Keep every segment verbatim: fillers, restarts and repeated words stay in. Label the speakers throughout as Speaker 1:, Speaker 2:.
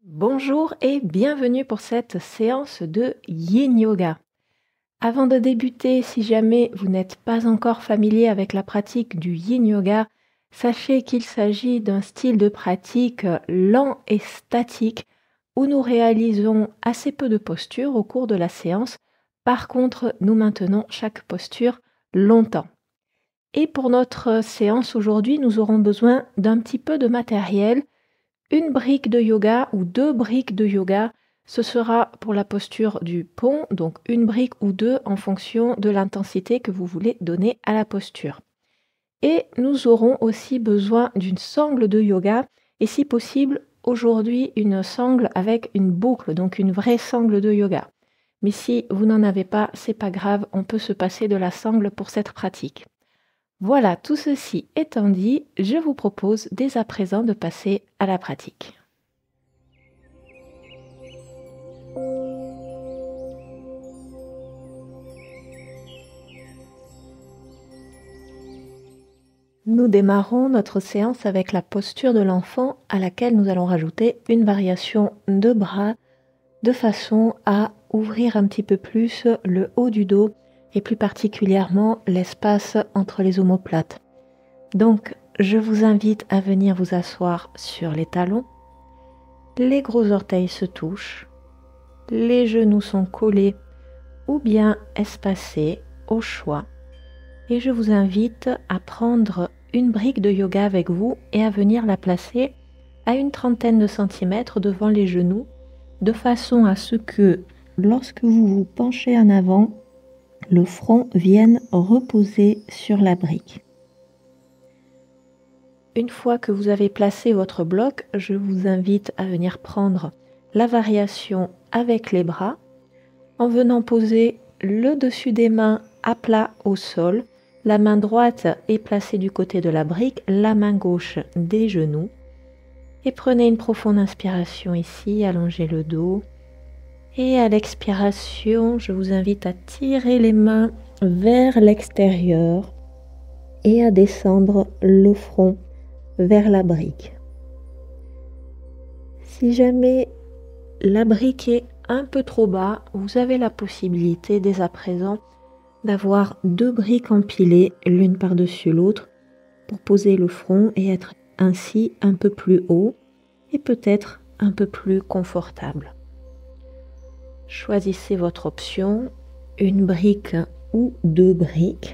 Speaker 1: Bonjour et bienvenue pour cette séance de Yin Yoga. Avant de débuter, si jamais vous n'êtes pas encore familier avec la pratique du Yin Yoga, sachez qu'il s'agit d'un style de pratique lent et statique où nous réalisons assez peu de postures au cours de la séance. Par contre, nous maintenons chaque posture longtemps. Et pour notre séance aujourd'hui, nous aurons besoin d'un petit peu de matériel. Une brique de yoga ou deux briques de yoga, ce sera pour la posture du pont, donc une brique ou deux en fonction de l'intensité que vous voulez donner à la posture. Et nous aurons aussi besoin d'une sangle de yoga et si possible, aujourd'hui, une sangle avec une boucle, donc une vraie sangle de yoga. Mais si vous n'en avez pas, c'est pas grave, on peut se passer de la sangle pour cette pratique. Voilà, tout ceci étant dit, je vous propose dès à présent de passer à la pratique. Nous démarrons notre séance avec la posture de l'enfant à laquelle nous allons rajouter une variation de bras de façon à ouvrir un petit peu plus le haut du dos et plus particulièrement l'espace entre les omoplates. Donc, je vous invite à venir vous asseoir sur les talons. Les gros orteils se touchent. Les genoux sont collés ou bien espacés au choix. Et je vous invite à prendre une brique de yoga avec vous et à venir la placer à une trentaine de centimètres devant les genoux, de façon à ce que, lorsque vous vous penchez en avant, le front vienne reposer sur la brique. Une fois que vous avez placé votre bloc, je vous invite à venir prendre la variation avec les bras, en venant poser le dessus des mains à plat au sol. La main droite est placée du côté de la brique, la main gauche des genoux. Et prenez une profonde inspiration ici, allongez le dos. Et à l'expiration, je vous invite à tirer les mains vers l'extérieur et à descendre le front vers la brique. Si jamais la brique est un peu trop bas, vous avez la possibilité dès à présent d'avoir deux briques empilées l'une par-dessus l'autre pour poser le front et être ainsi un peu plus haut et peut-être un peu plus confortable. Choisissez votre option, une brique ou deux briques.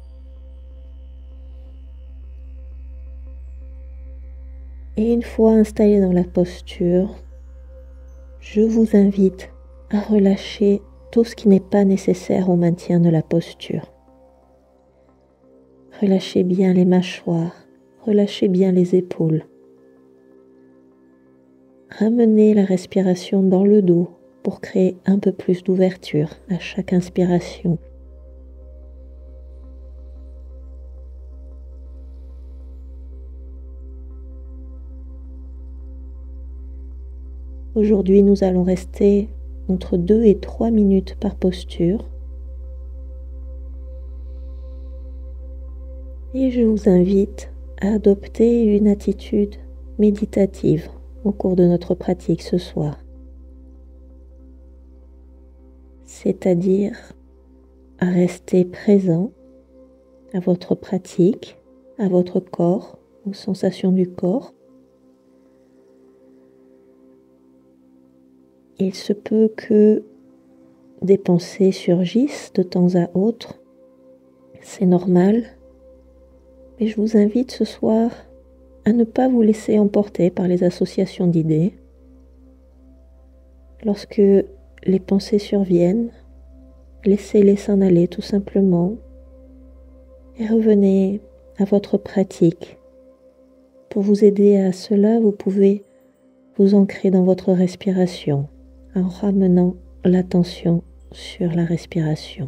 Speaker 1: Et une fois installé dans la posture, je vous invite à relâcher tout ce qui n'est pas nécessaire au maintien de la posture. Relâchez bien les mâchoires, relâchez bien les épaules. Ramenez la respiration dans le dos pour créer un peu plus d'ouverture à chaque inspiration. Aujourd'hui, nous allons rester entre deux et trois minutes par posture. Et je vous invite à adopter une attitude méditative au cours de notre pratique ce soir. C'est-à-dire à rester présent à votre pratique, à votre corps, aux sensations du corps. Il se peut que des pensées surgissent de temps à autre. C'est normal. Mais je vous invite ce soir à ne pas vous laisser emporter par les associations d'idées. Lorsque les pensées surviennent, laissez-les s'en aller tout simplement et revenez à votre pratique. Pour vous aider à cela, vous pouvez vous ancrer dans votre respiration en ramenant l'attention sur la respiration.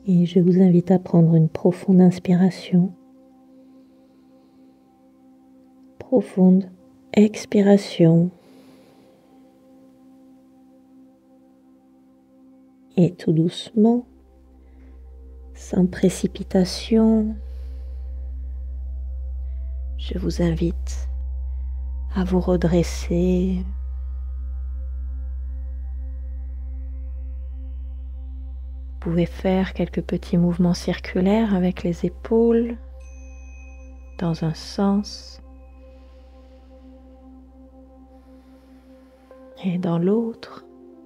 Speaker 1: Et je vous invite à prendre une profonde inspiration, profonde expiration et tout doucement, sans précipitation, je vous invite à vous redresser. Vous pouvez faire quelques petits mouvements circulaires avec les épaules dans un sens et dans l'autre.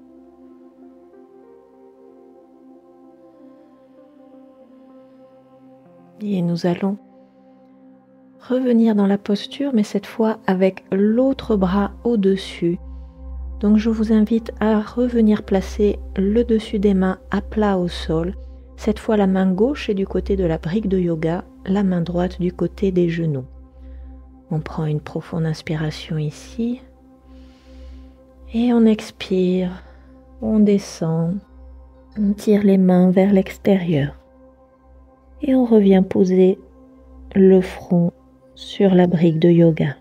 Speaker 1: Et nous allons revenir dans la posture, mais cette fois avec l'autre bras au-dessus. Donc je vous invite à revenir placer le dessus des mains à plat au sol. Cette fois la main gauche est du côté de la brique de yoga, la main droite du côté des genoux. On prend une profonde inspiration ici. Et on expire, on descend, on tire les mains vers l'extérieur. Et on revient poser le front sur la brique de yoga.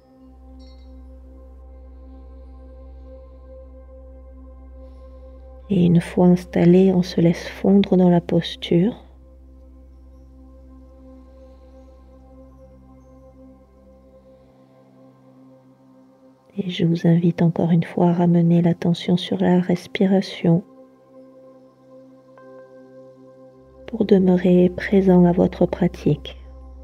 Speaker 1: Et une fois installé, on se laisse fondre dans la posture. Et je vous invite encore une fois à ramener l'attention sur la respiration pour demeurer présent à votre pratique.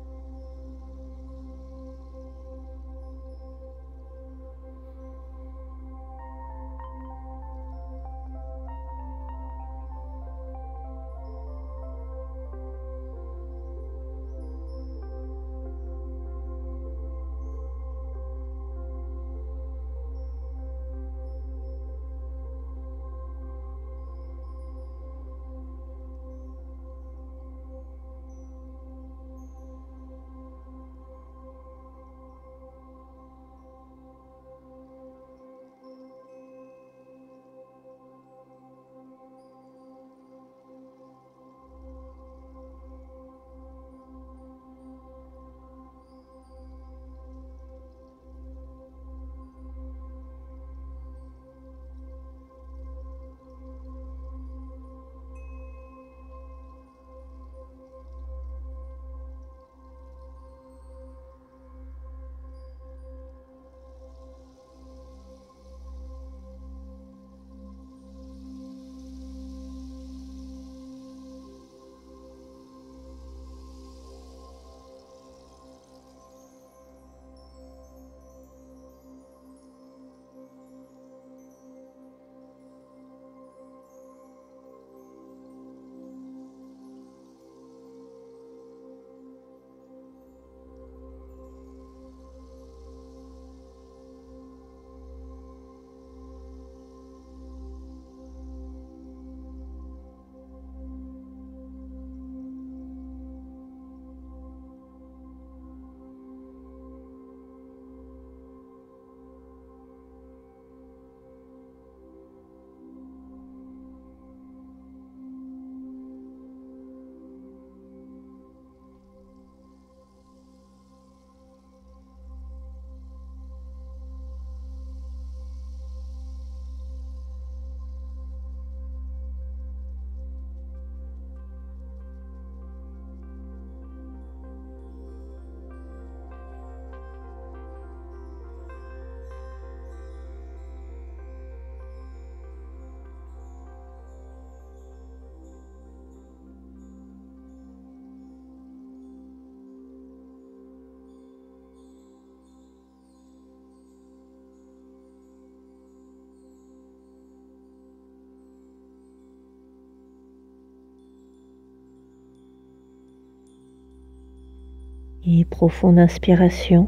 Speaker 1: Et profonde inspiration.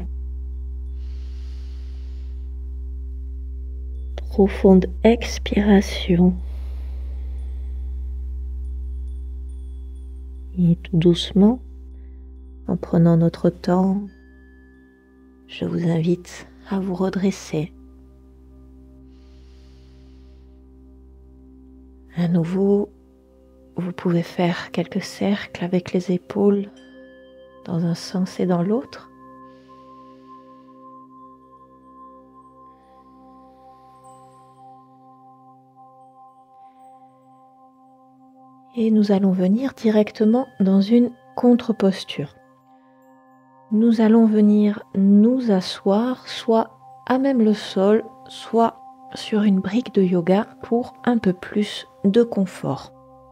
Speaker 1: Profonde expiration. Et tout doucement, en prenant notre temps, je vous invite à vous redresser. À nouveau, vous pouvez faire quelques cercles avec les épaules dans un sens et dans l'autre. Et nous allons venir directement dans une contre-posture. Nous allons venir nous asseoir soit à même le sol, soit sur une brique de yoga pour un peu plus de confort.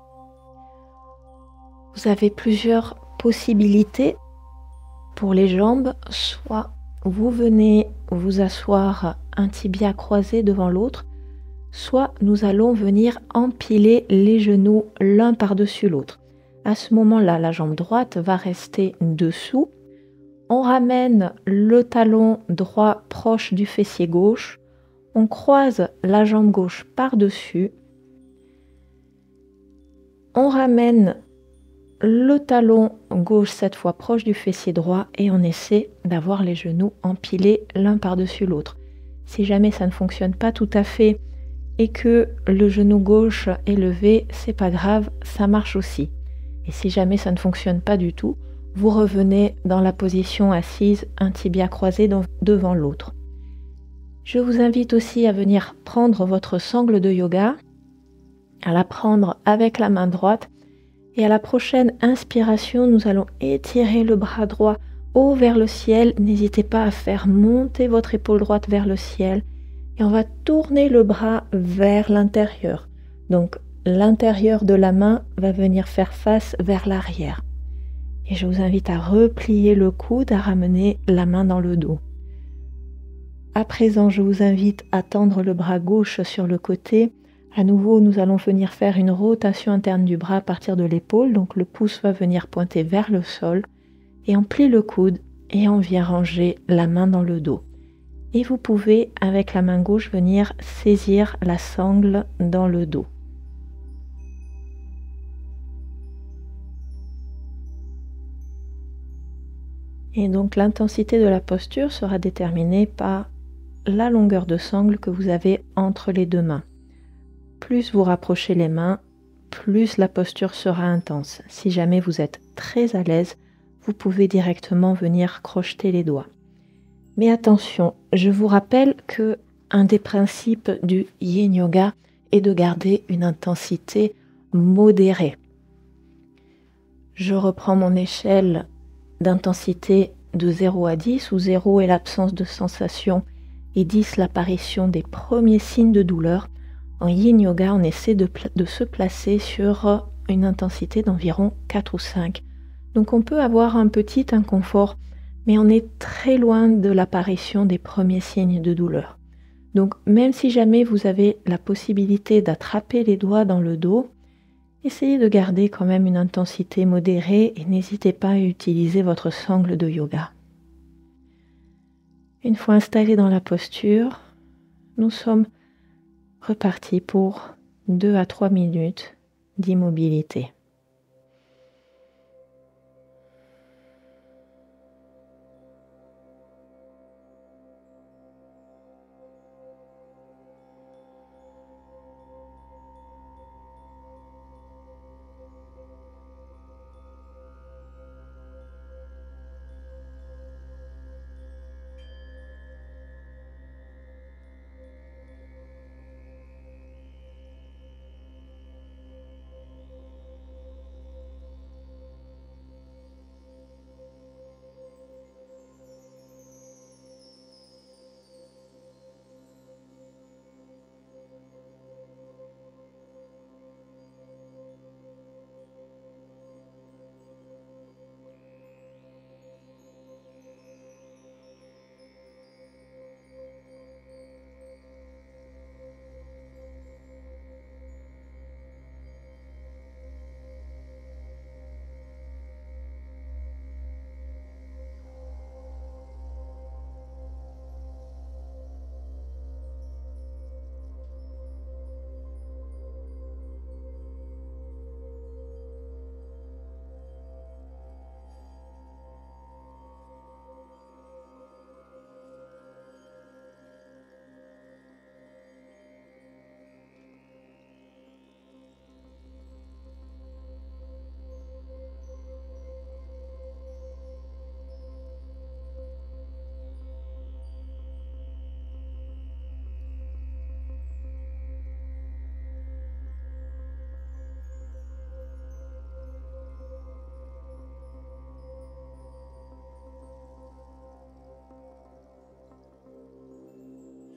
Speaker 1: Vous avez plusieurs possibilités pour les jambes, soit vous venez vous asseoir un tibia croisé devant l'autre, soit nous allons venir empiler les genoux l'un par-dessus l'autre. À ce moment-là, la jambe droite va rester dessous. On ramène le talon droit proche du fessier gauche. On croise la jambe gauche par-dessus. On ramène le talon gauche cette fois proche du fessier droit et on essaie d'avoir les genoux empilés l'un par-dessus l'autre. Si jamais ça ne fonctionne pas tout à fait et que le genou gauche est levé, c'est pas grave, ça marche aussi. Et si jamais ça ne fonctionne pas du tout, vous revenez dans la position assise, un tibia croisé devant l'autre. Je vous invite aussi à venir prendre votre sangle de yoga, à la prendre avec la main droite et à la prochaine inspiration, nous allons étirer le bras droit haut vers le ciel. N'hésitez pas à faire monter votre épaule droite vers le ciel. Et on va tourner le bras vers l'intérieur. Donc, l'intérieur de la main va venir faire face vers l'arrière. Et je vous invite à replier le coude, à ramener la main dans le dos. À présent, je vous invite à tendre le bras gauche sur le côté. À nouveau, nous allons venir faire une rotation interne du bras à partir de l'épaule. Donc, le pouce va venir pointer vers le sol. Et on plie le coude et on vient ranger la main dans le dos. Et vous pouvez, avec la main gauche, venir saisir la sangle dans le dos. Et donc l'intensité de la posture sera déterminée par la longueur de sangle que vous avez entre les deux mains. Plus vous rapprochez les mains, plus la posture sera intense. Si jamais vous êtes très à l'aise, vous pouvez directement venir crocheter les doigts. Mais attention, je vous rappelle que un des principes du Yin Yoga est de garder une intensité modérée. Je reprends mon échelle d'intensité de zéro à dix, où zéro est l'absence de sensation et dix l'apparition des premiers signes de douleur. En Yin Yoga, on essaie de, de se placer sur une intensité d'environ quatre ou cinq. Donc on peut avoir un petit inconfort, mais on est très loin de l'apparition des premiers signes de douleur. Donc même si jamais vous avez la possibilité d'attraper les doigts dans le dos, essayez de garder quand même une intensité modérée et n'hésitez pas à utiliser votre sangle de yoga. Une fois installé dans la posture, nous sommes repartis pour deux à trois minutes d'immobilité.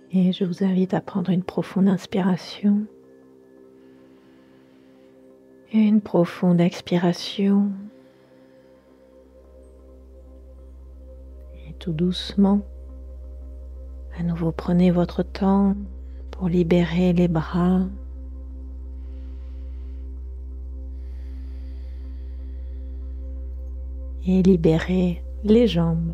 Speaker 1: Et je vous invite à prendre une profonde inspiration et une profonde expiration. Et tout doucement, à nouveau prenez votre temps pour libérer les bras. Et libérer les jambes.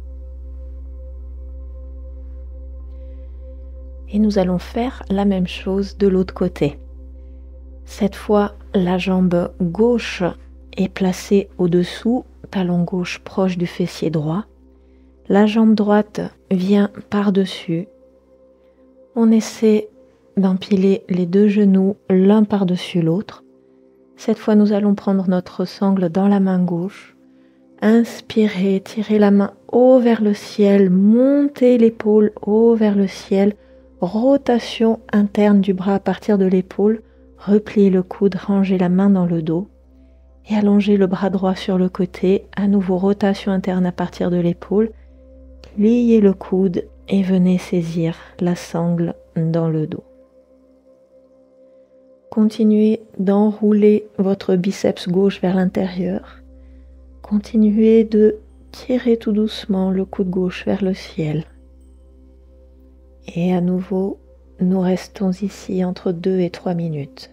Speaker 1: Et nous allons faire la même chose de l'autre côté. Cette fois, la jambe gauche est placée au-dessous, talon gauche proche du fessier droit. La jambe droite vient par-dessus. On essaie d'empiler les deux genoux l'un par-dessus l'autre. Cette fois, nous allons prendre notre sangle dans la main gauche. Inspirez, tirez la main haut vers le ciel, montez l'épaule haut vers le ciel. Rotation interne du bras à partir de l'épaule, repliez le coude, rangez la main dans le dos et allongez le bras droit sur le côté, à nouveau rotation interne à partir de l'épaule, pliez le coude et venez saisir la sangle dans le dos. Continuez d'enrouler votre biceps gauche vers l'intérieur, continuez de tirer tout doucement le coude gauche vers le ciel. Et à nouveau, nous restons ici entre deux et trois minutes.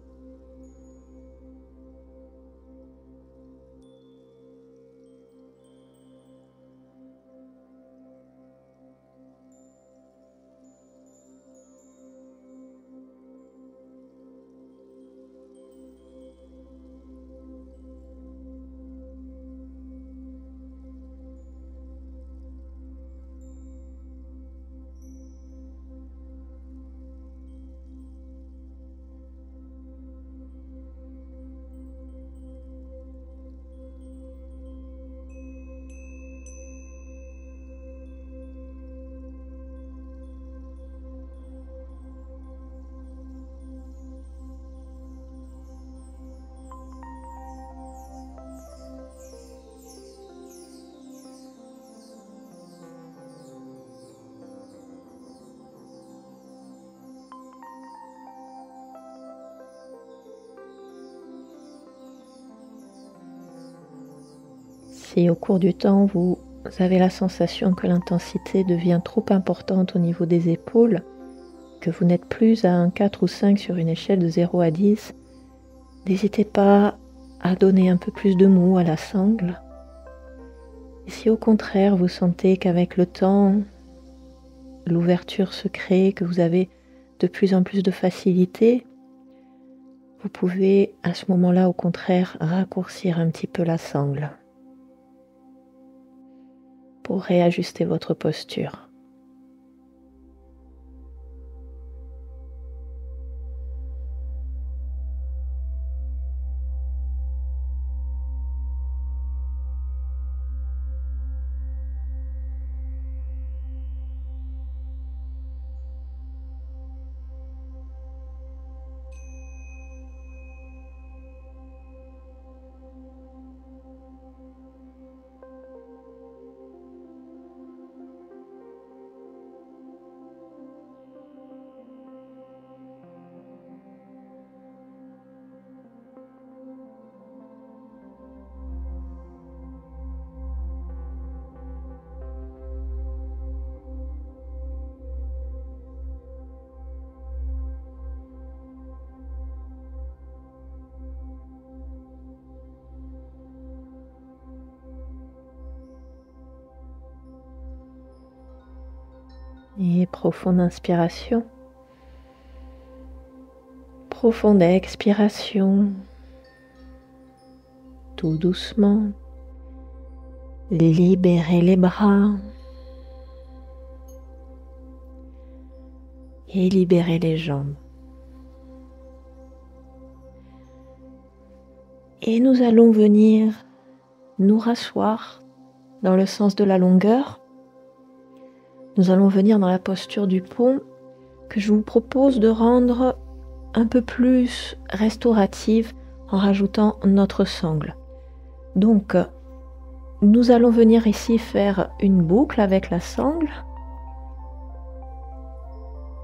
Speaker 1: Si au cours du temps, vous avez la sensation que l'intensité devient trop importante au niveau des épaules, que vous n'êtes plus à un quatre ou cinq sur une échelle de zéro à dix, n'hésitez pas à donner un peu plus de mou à la sangle. Et si au contraire, vous sentez qu'avec le temps, l'ouverture se crée, que vous avez de plus en plus de facilité, vous pouvez à ce moment-là, au contraire, raccourcir un petit peu la sangle pour réajuster votre posture. Et profonde inspiration, profonde expiration, tout doucement, libérez les bras et libérez les jambes. Et nous allons venir nous rasseoir dans le sens de la longueur. Nous allons venir dans la posture du pont que je vous propose de rendre un peu plus restaurative en rajoutant notre sangle. Donc, nous allons venir ici faire une boucle avec la sangle.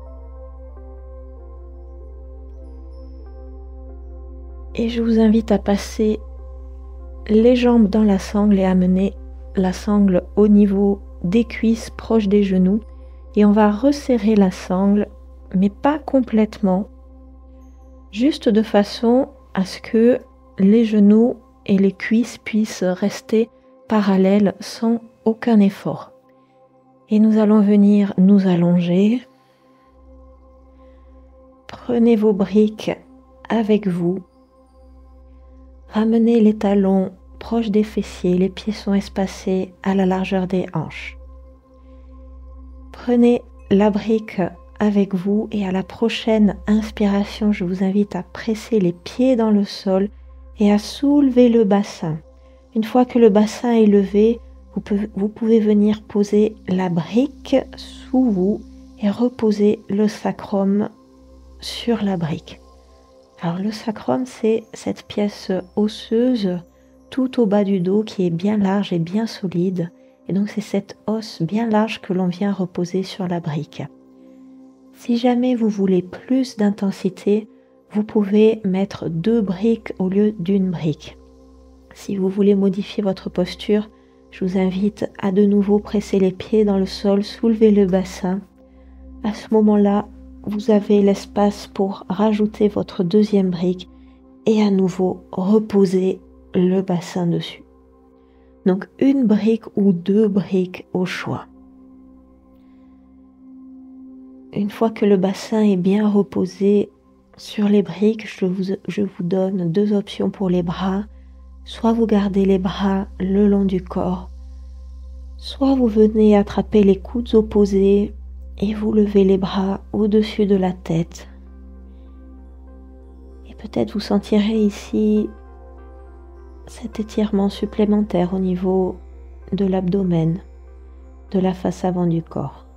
Speaker 1: Et je vous invite à passer les jambes dans la sangle et amener la sangle au niveau des cuisses, proche des genoux. Et on va resserrer la sangle, mais pas complètement, juste de façon à ce que les genoux et les cuisses puissent rester parallèles sans aucun effort. Et nous allons venir nous allonger. Prenez vos briques avec vous. Ramenez les talons proches des fessiers, les pieds sont espacés à la largeur des hanches. Prenez la brique avec vous et à la prochaine inspiration, je vous invite à presser les pieds dans le sol et à soulever le bassin. Une fois que le bassin est levé, vous pouvez, vous pouvez venir poser la brique sous vous et reposer le sacrum sur la brique. Alors le sacrum, c'est cette pièce osseuse tout au bas du dos qui est bien large et bien solide. Et donc c'est cette os bien large que l'on vient reposer sur la brique. Si jamais vous voulez plus d'intensité, vous pouvez mettre deux briques au lieu d'une brique. Si vous voulez modifier votre posture, je vous invite à de nouveau presser les pieds dans le sol, soulever le bassin. À ce moment-là, vous avez l'espace pour rajouter votre deuxième brique et à nouveau reposer le bassin dessus. Donc une brique ou deux briques au choix. Une fois que le bassin est bien reposé sur les briques, je vous, je vous donne deux options pour les bras. Soit vous gardez les bras le long du corps, soit vous venez attraper les coudes opposés et vous levez les bras au-dessus de la tête. Et peut-être vous sentirez ici cet étirement supplémentaire au niveau de l'abdomen, de la face avant du corps.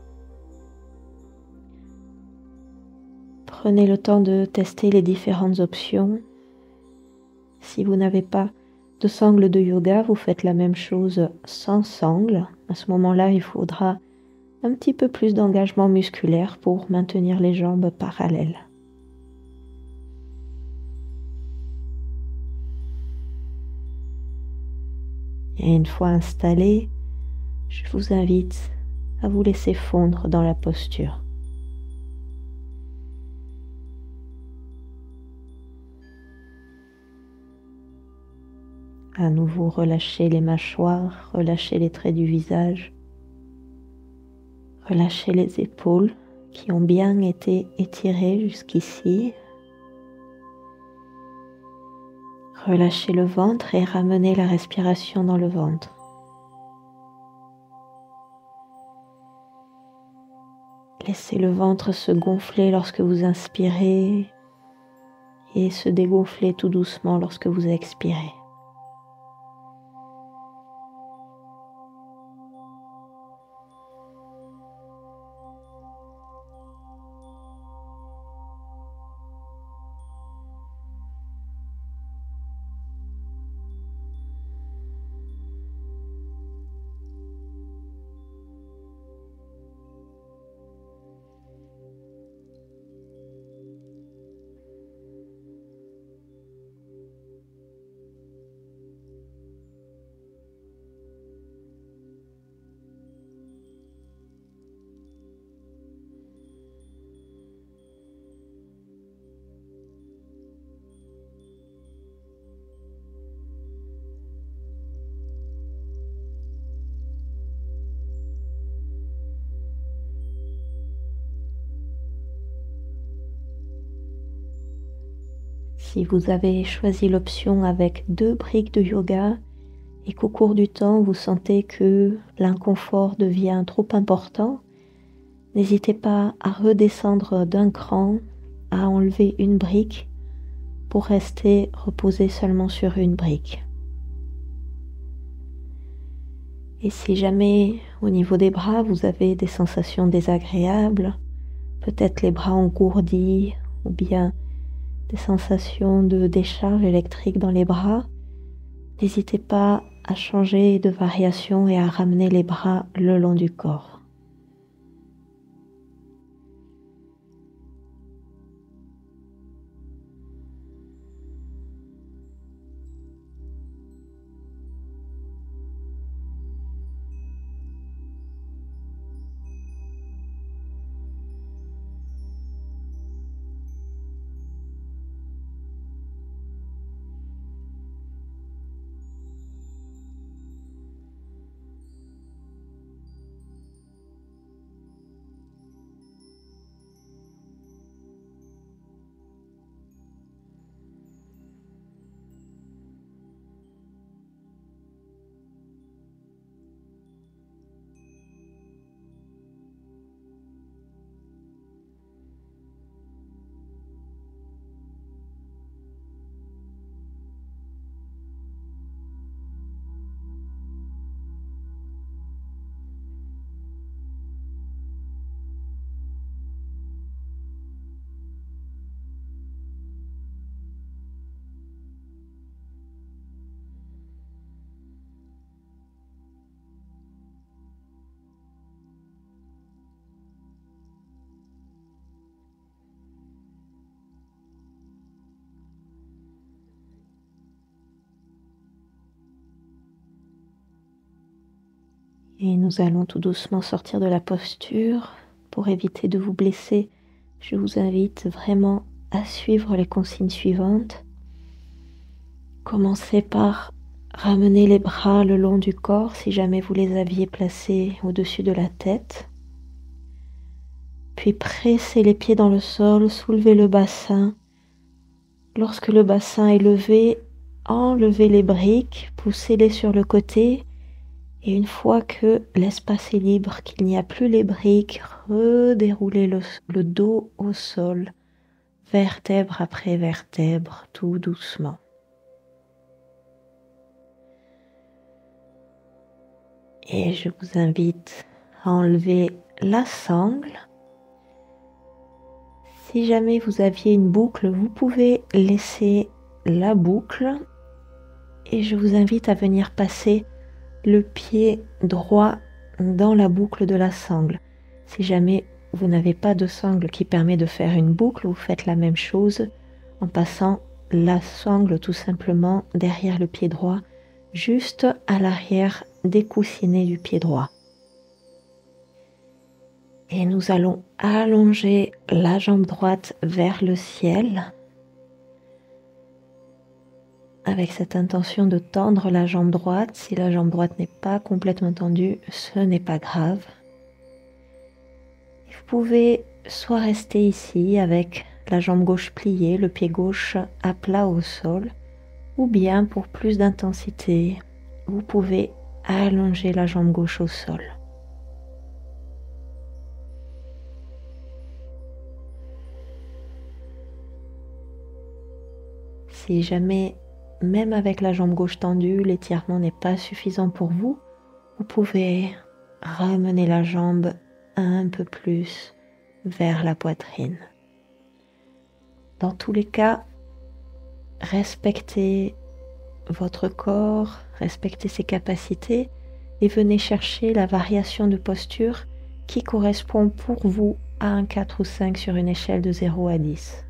Speaker 1: Prenez le temps de tester les différentes options. Si vous n'avez pas de sangle de yoga, vous faites la même chose sans sangle. À ce moment-là, il faudra un petit peu plus d'engagement musculaire pour maintenir les jambes parallèles. Et une fois installé, je vous invite à vous laisser fondre dans la posture. À nouveau, relâchez les mâchoires, relâchez les traits du visage. Relâchez les épaules qui ont bien été étirées jusqu'ici. Relâchez le ventre et ramenez la respiration dans le ventre. Laissez le ventre se gonfler lorsque vous inspirez et se dégonfler tout doucement lorsque vous expirez. Si vous avez choisi l'option avec deux briques de yoga et qu'au cours du temps vous sentez que l'inconfort devient trop important, n'hésitez pas à redescendre d'un cran, à enlever une brique pour rester reposé seulement sur une brique. Et si jamais au niveau des bras vous avez des sensations désagréables, peut-être les bras engourdis ou bien des sensations de décharge électrique dans les bras, n'hésitez pas à changer de variation et à ramener les bras le long du corps. Et nous allons tout doucement sortir de la posture. Pour éviter de vous blesser, je vous invite vraiment à suivre les consignes suivantes. Commencez par ramener les bras le long du corps si jamais vous les aviez placés au-dessus de la tête. Puis pressez les pieds dans le sol, soulevez le bassin. Lorsque le bassin est levé, enlevez les briques, poussez-les sur le côté. Et une fois que l'espace est libre, qu'il n'y a plus les briques, redéroulez le, le dos au sol, vertèbre après vertèbre, tout doucement. Et je vous invite à enlever la sangle. Si jamais vous aviez une boucle, vous pouvez laisser la boucle. Et je vous invite à venir passer le pied droit dans la boucle de la sangle. Si jamais vous n'avez pas de sangle qui permet de faire une boucle, vous faites la même chose en passant la sangle tout simplement derrière le pied droit, juste à l'arrière des coussinets du pied droit. Et nous allons allonger la jambe droite vers le ciel avec cette intention de tendre la jambe droite. Si la jambe droite n'est pas complètement tendue, ce n'est pas grave. Vous pouvez soit rester ici avec la jambe gauche pliée, le pied gauche à plat au sol, ou bien pour plus d'intensité, vous pouvez allonger la jambe gauche au sol. Si jamais, même avec la jambe gauche tendue, l'étirement n'est pas suffisant pour vous, vous pouvez ramener la jambe un peu plus vers la poitrine. Dans tous les cas, respectez votre corps, respectez ses capacités et venez chercher la variation de posture qui correspond pour vous à un quatre ou cinq sur une échelle de zéro à dix.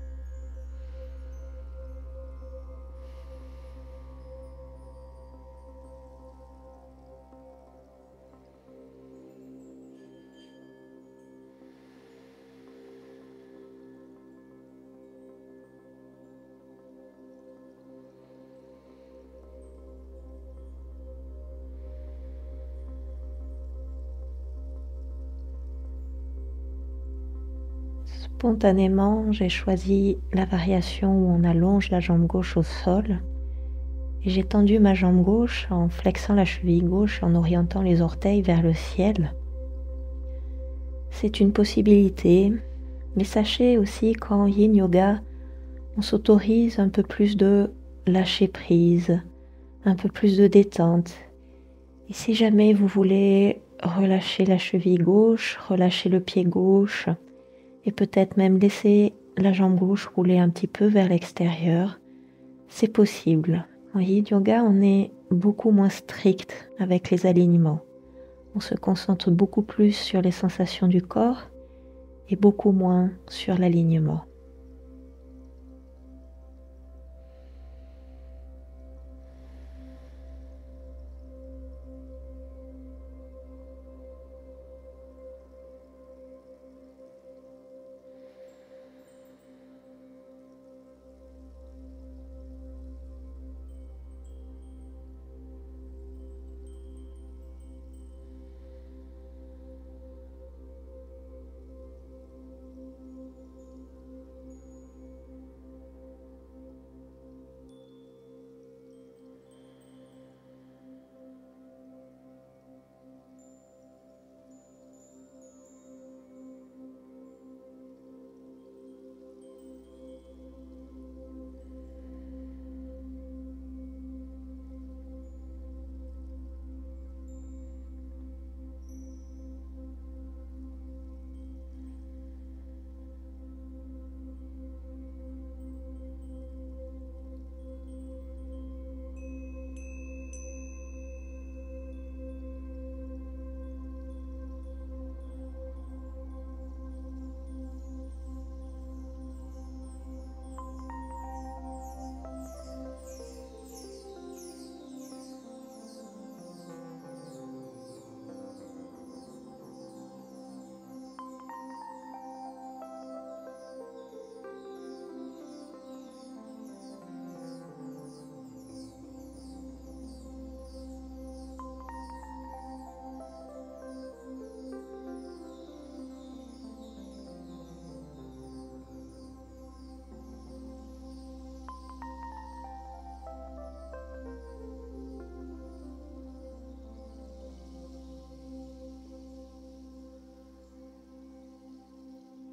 Speaker 1: Spontanément, j'ai choisi la variation où on allonge la jambe gauche au sol et j'ai tendu ma jambe gauche en flexant la cheville gauche, en orientant les orteils vers le ciel. C'est une possibilité, mais sachez aussi qu'en Yin Yoga, on s'autorise un peu plus de lâcher prise, un peu plus de détente. Et si jamais vous voulez relâcher la cheville gauche, relâcher le pied gauche, et peut-être même laisser la jambe gauche rouler un petit peu vers l'extérieur, c'est possible. En Yin Yoga, on est beaucoup moins strict avec les alignements. On se concentre beaucoup plus sur les sensations du corps et beaucoup moins sur l'alignement.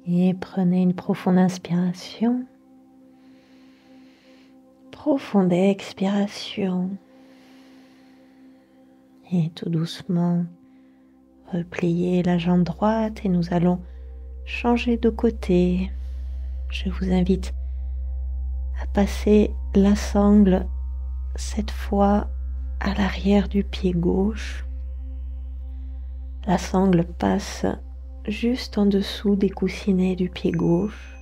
Speaker 1: Et prenez une profonde inspiration, profonde expiration. Et tout doucement, repliez la jambe droite et nous allons changer de côté. Je vous invite à passer la sangle cette fois à l'arrière du pied gauche. La sangle passe juste en dessous des coussinets du pied gauche.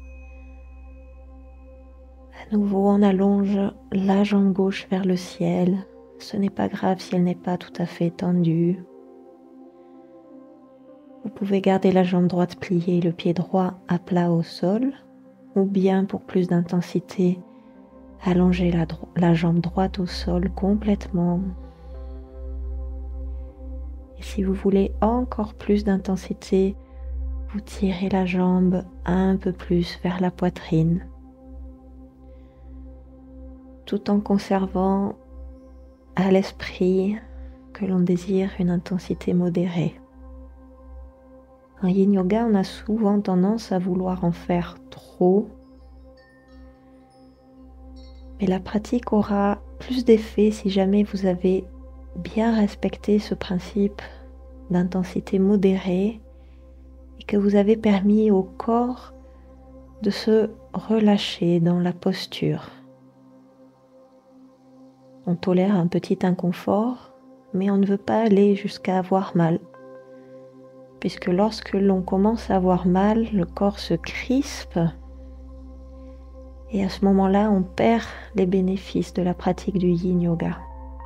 Speaker 1: À nouveau, on allonge la jambe gauche vers le ciel. Ce n'est pas grave si elle n'est pas tout à fait tendue. Vous pouvez garder la jambe droite pliée, le pied droit à plat au sol, ou bien pour plus d'intensité, allonger la, dro- la jambe droite au sol complètement. Et si vous voulez encore plus d'intensité, vous tirez la jambe un peu plus vers la poitrine, tout en conservant à l'esprit que l'on désire une intensité modérée. En yin yoga, on a souvent tendance à vouloir en faire trop, mais la pratique aura plus d'effet si jamais vous avez bien respecté ce principe d'intensité modérée et que vous avez permis au corps de se relâcher dans la posture. On tolère un petit inconfort, mais on ne veut pas aller jusqu'à avoir mal. Puisque lorsque l'on commence à avoir mal, le corps se crispe et à ce moment-là, on perd les bénéfices de la pratique du yin yoga.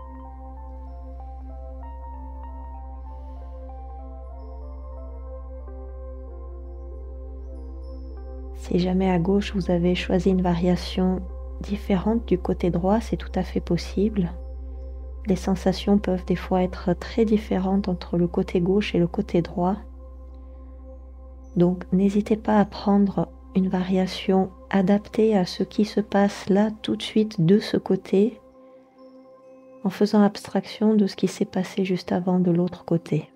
Speaker 1: Si jamais à gauche vous avez choisi une variation différente du côté droit, c'est tout à fait possible. Les sensations peuvent des fois être très différentes entre le côté gauche et le côté droit. Donc n'hésitez pas à prendre une variation adaptée à ce qui se passe là tout de suite de ce côté, en faisant abstraction de ce qui s'est passé juste avant de l'autre côté.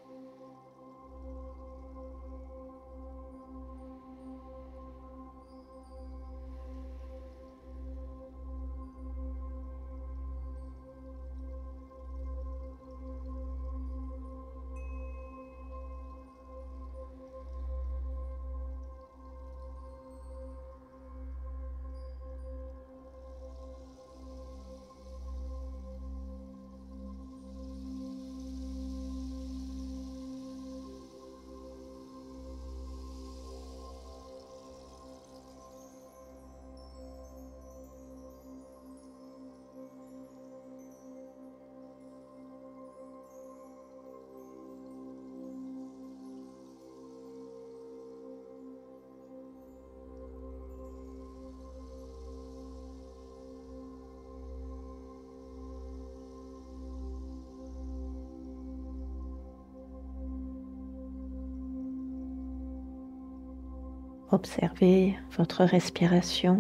Speaker 1: Observez votre respiration.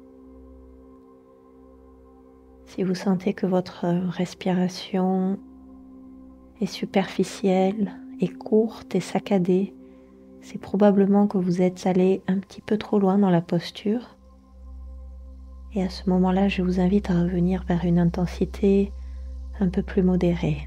Speaker 1: Si vous sentez que votre respiration est superficielle, est courte et saccadée, c'est probablement que vous êtes allé un petit peu trop loin dans la posture. Et à ce moment-là, je vous invite à revenir vers une intensité un peu plus modérée.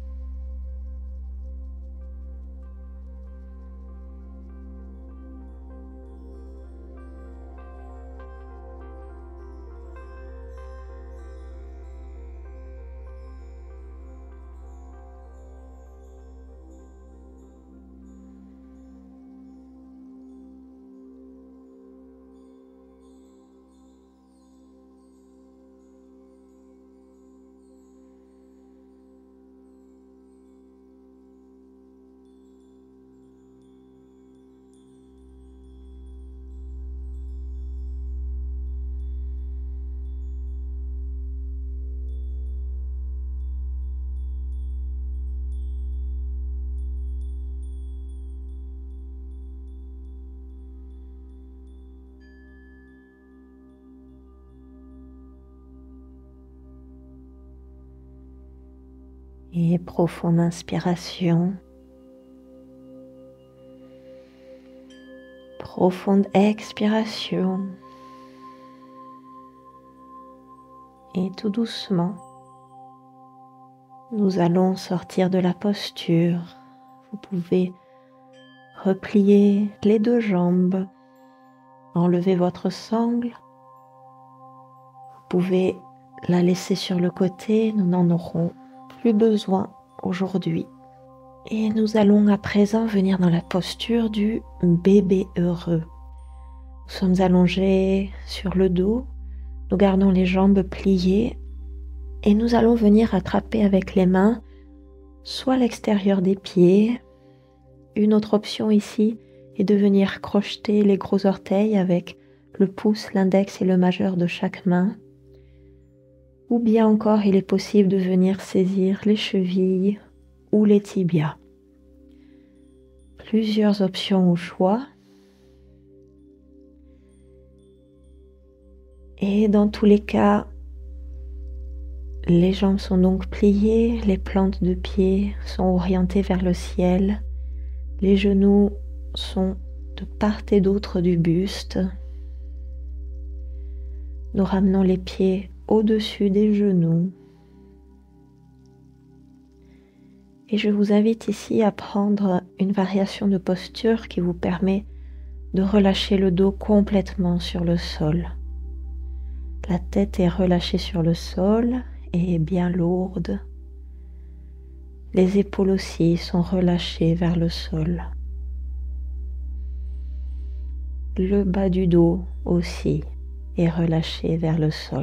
Speaker 1: Et profonde inspiration. Profonde expiration. Et tout doucement, nous allons sortir de la posture. Vous pouvez replier les deux jambes, enlever votre sangle. Vous pouvez la laisser sur le côté, nous n'en aurons plus besoin aujourd'hui. Et nous allons à présent venir dans la posture du bébé heureux. Nous sommes allongés sur le dos, nous gardons les jambes pliées et nous allons venir attraper avec les mains soit l'extérieur des pieds. Une autre option ici est de venir crocheter les gros orteils avec le pouce, l'index et le majeur de chaque main. Ou bien encore, il est possible de venir saisir les chevilles ou les tibias. Plusieurs options au choix. Et dans tous les cas, les jambes sont donc pliées, les plantes de pied sont orientées vers le ciel, les genoux sont de part et d'autre du buste. Nous ramenons les pieds au-dessus des genoux. Et je vous invite ici à prendre une variation de posture qui vous permet de relâcher le dos complètement sur le sol. La tête est relâchée sur le sol et bien lourde. Les épaules aussi sont relâchées vers le sol. Le bas du dos aussi est relâché vers le sol.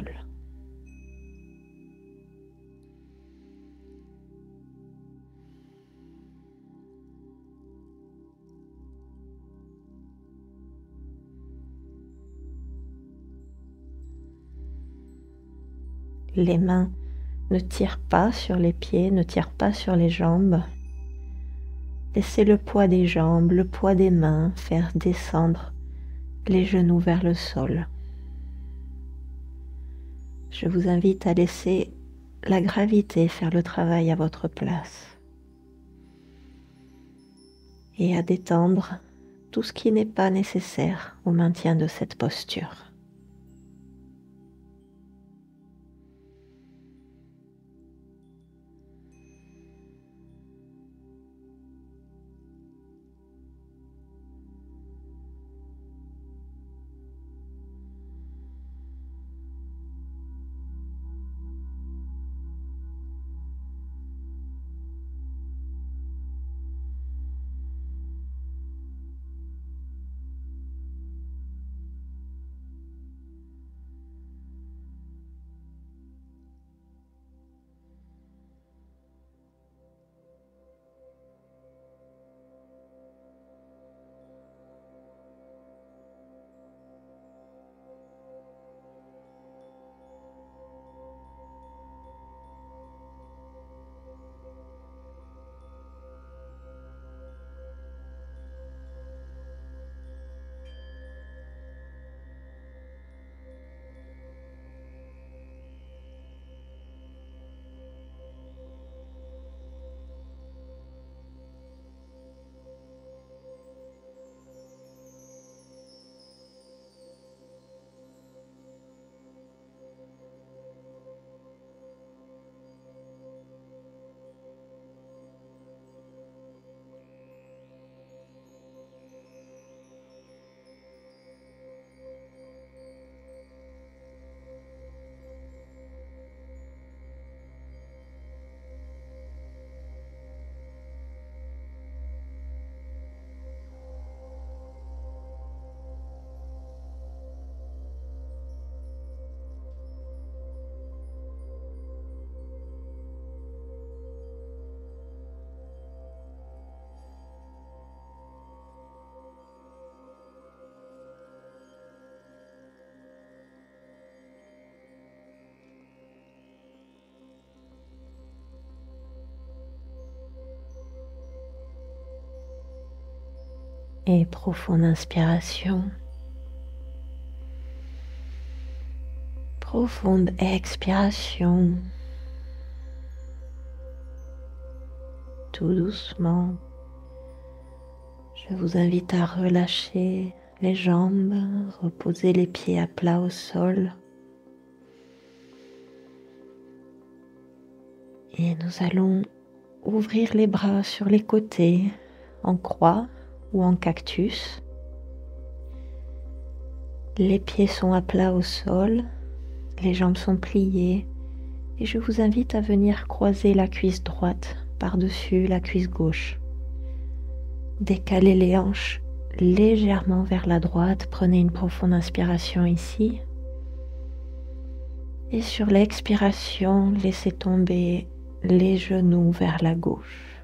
Speaker 1: Les mains ne tirent pas sur les pieds, ne tirent pas sur les jambes. Laissez le poids des jambes, le poids des mains faire descendre les genoux vers le sol. Je vous invite à laisser la gravité faire le travail à votre place et à détendre tout ce qui n'est pas nécessaire au maintien de cette posture. Et profonde inspiration. Profonde expiration. Tout doucement, je vous invite à relâcher les jambes, reposez les pieds à plat au sol. Et nous allons ouvrir les bras sur les côtés en croix ou en cactus. Les pieds sont à plat au sol, les jambes sont pliées et je vous invite à venir croiser la cuisse droite par-dessus la cuisse gauche. Décalez les hanches légèrement vers la droite, prenez une profonde inspiration ici. Et sur l'expiration, laissez tomber les genoux vers la gauche.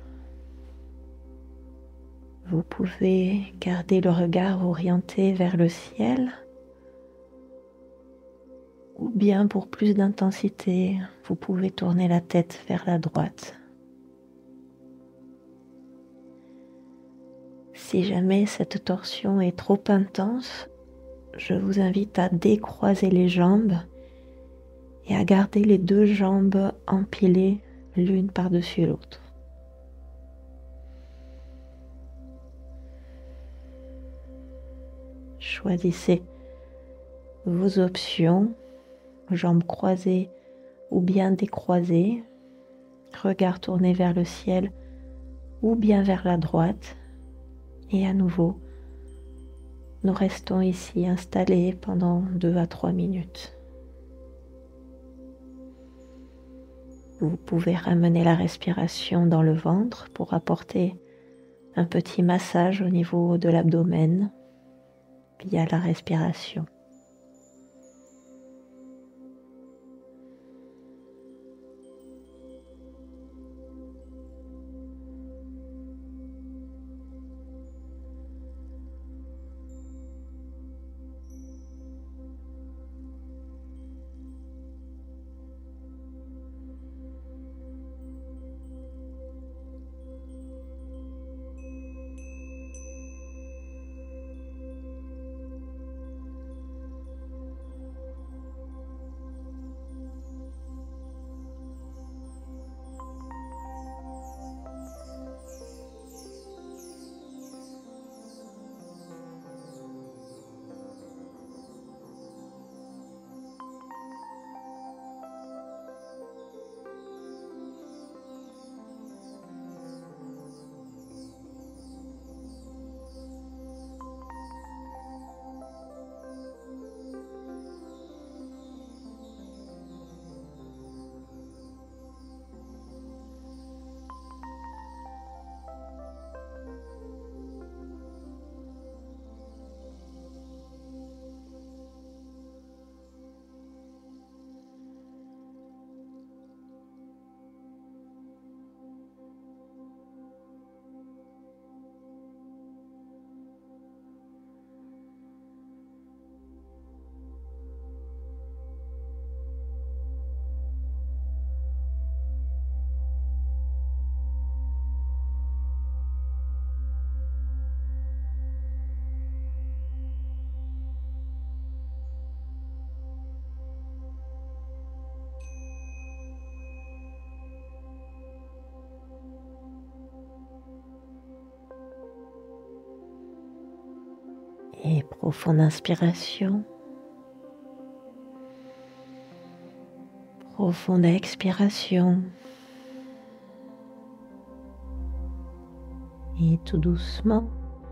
Speaker 1: Vous pouvez garder le regard orienté vers le ciel ou bien pour plus d'intensité, vous pouvez tourner la tête vers la droite. Si jamais cette torsion est trop intense, je vous invite à décroiser les jambes et à garder les deux jambes empilées l'une par-dessus l'autre. Choisissez vos options, jambes croisées ou bien décroisées, regard tourné vers le ciel ou bien vers la droite. Et à nouveau, nous restons ici installés pendant deux à trois minutes. Vous pouvez ramener la respiration dans le ventre pour apporter un petit massage au niveau de l'abdomen via la respiration. Et profonde inspiration, profonde expiration. Et tout doucement,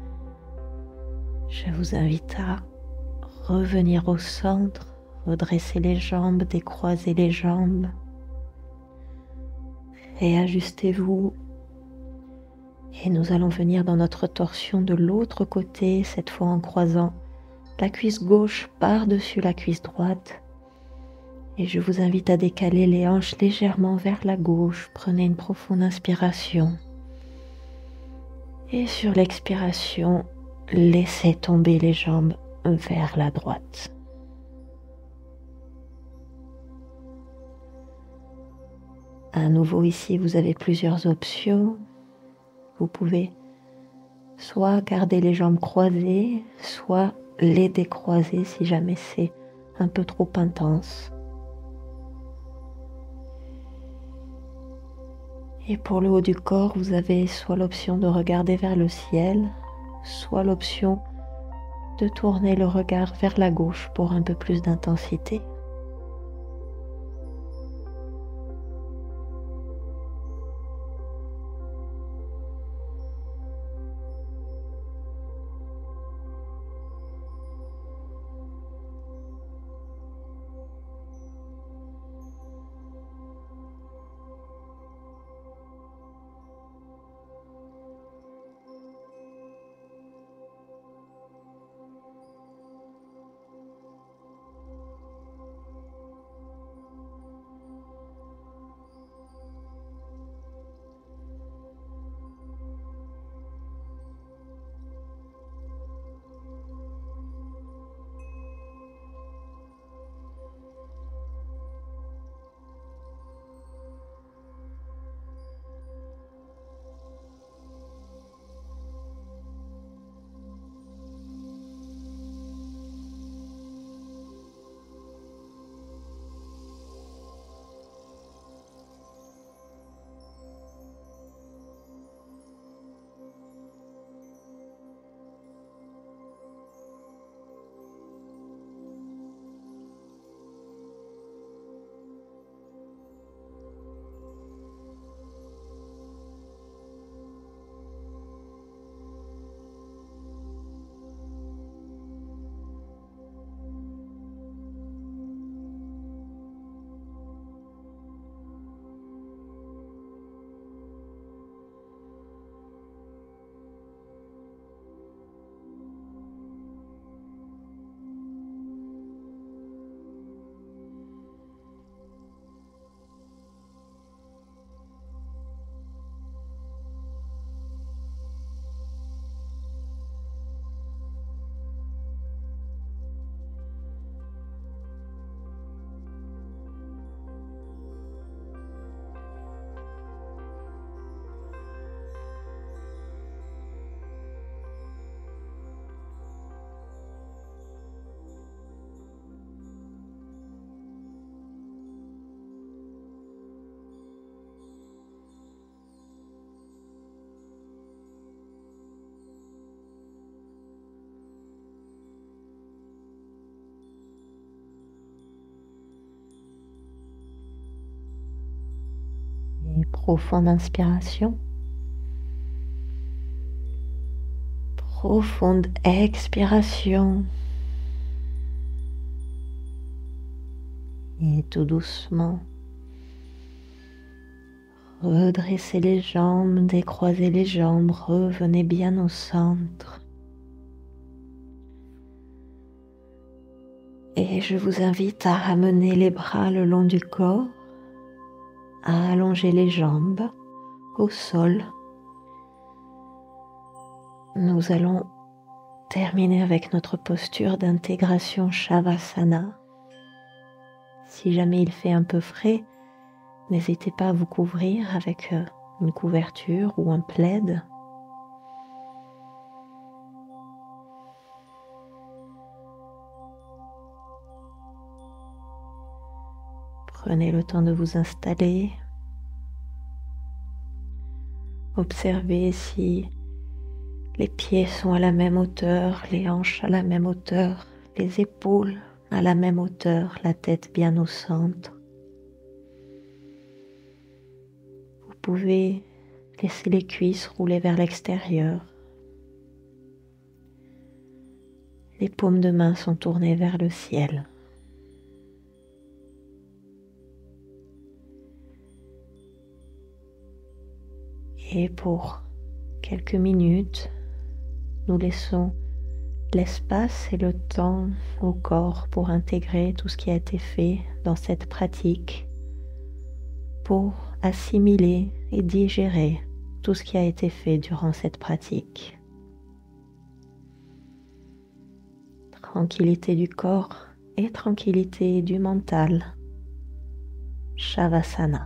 Speaker 1: je vous invite à revenir au centre, redresser les jambes, décroiser les jambes. Réajustez-vous. Et nous allons venir dans notre torsion de l'autre côté, cette fois en croisant la cuisse gauche par-dessus la cuisse droite. Et je vous invite à décaler les hanches légèrement vers la gauche. Prenez une profonde inspiration. Et sur l'expiration, laissez tomber les jambes vers la droite. À nouveau ici, vous avez plusieurs options. Vous pouvez soit garder les jambes croisées, soit les décroiser si jamais c'est un peu trop intense. Et pour le haut du corps, vous avez soit l'option de regarder vers le ciel, soit l'option de tourner le regard vers la gauche pour un peu plus d'intensité. Et profonde inspiration. Profonde expiration. Et tout doucement, redressez les jambes, décroisez les jambes, revenez bien au centre. Et je vous invite à ramener les bras le long du corps, à allonger les jambes au sol. Nous allons terminer avec notre posture d'intégration Shavasana. Si jamais il fait un peu frais, n'hésitez pas à vous couvrir avec une couverture ou un plaid. Prenez le temps de vous installer. Observez si les pieds sont à la même hauteur, les hanches à la même hauteur, les épaules à la même hauteur, la tête bien au centre. Vous pouvez laisser les cuisses rouler vers l'extérieur. Les paumes de main sont tournées vers le ciel. Et pour quelques minutes, nous laissons l'espace et le temps au corps pour intégrer tout ce qui a été fait dans cette pratique, pour assimiler et digérer tout ce qui a été fait durant cette pratique. Tranquillité du corps et tranquillité du mental. Shavasana.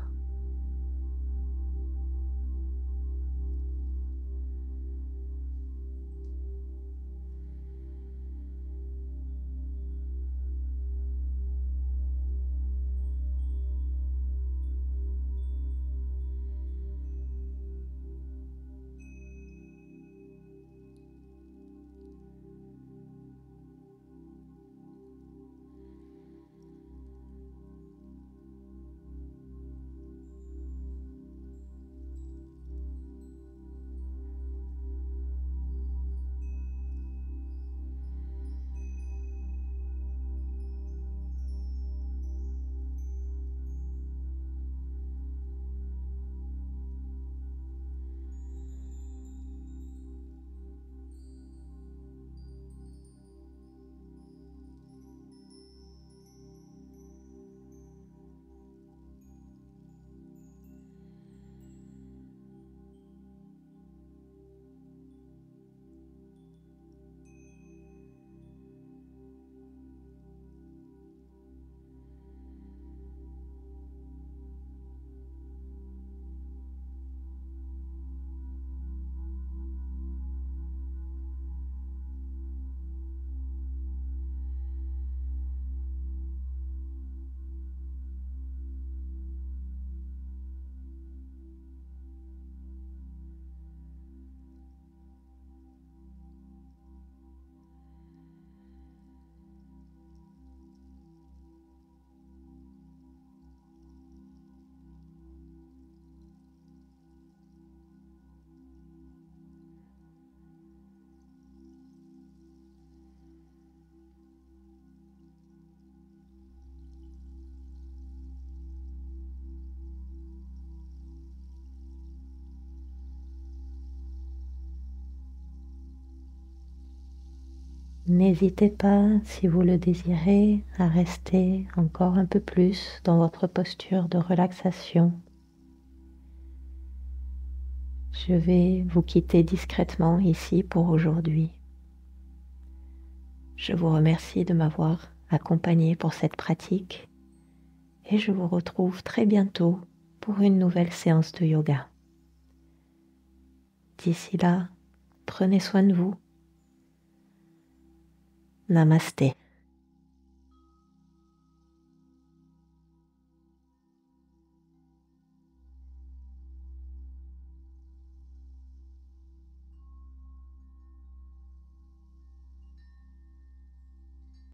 Speaker 1: N'hésitez pas, si vous le désirez, à rester encore un peu plus dans votre posture de relaxation. Je vais vous quitter discrètement ici pour aujourd'hui. Je vous remercie de m'avoir accompagné pour cette pratique et je vous retrouve très bientôt pour une nouvelle séance de yoga. D'ici là, prenez soin de vous. Namasté.